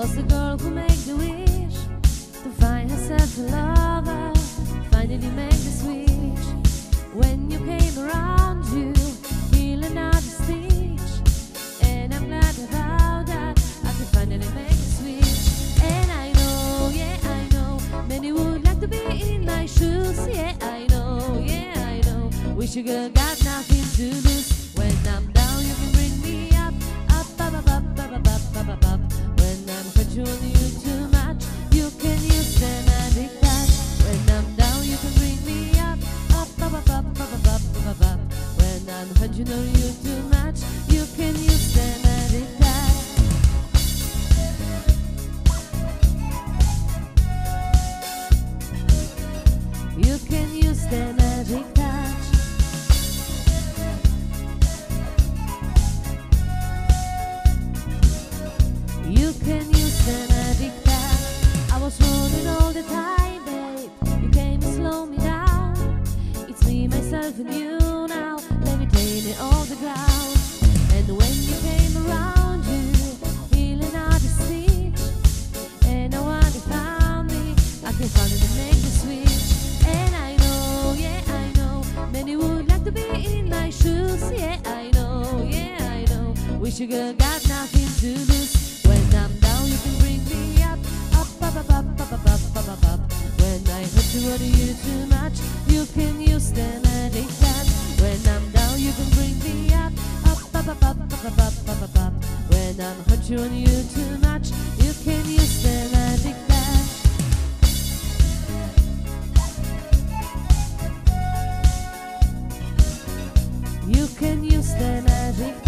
was the girl who made the wish to find herself a lover, finally made the switch. When you came around, you feel another stitch, and I'm glad about that. I can finally make the switch. And I know, yeah, I know, many would like to be in my shoes. Yeah, I know, yeah, I know. Wish you got nothing to lose. When I'm down, you can bring me up, up, up, up, up, up, up, up, up, up. When I'm controlling you too much, you can use the magic touch. When I'm down, you can bring me up, up, up, up, up, up, up, up, up, up. When I'm controlling you too much, you can use the magic touch. You can use the magic touch. You can use the magic touch. I was running all the time, babe. You came and slowed me down. It's me, myself, and you now, levitating on the ground. And when you came around, you feeling out the stitch. And I want to found me, I can finally make the switch. And I know, yeah, I know, many would like to be in my shoes. Yeah, I know, yeah, I know. Wish you got nothing to lose. When I'm down, you can bring me up, up, up, up, up, up, up, up, up, up, up. When I hurt you too much, you can use the magic touch. When I'm down, you can bring me up, up, up, up, up, up, up, up, up, up, up. When I'm hurt you too much, you can use the magic touch. You can use the magic touch.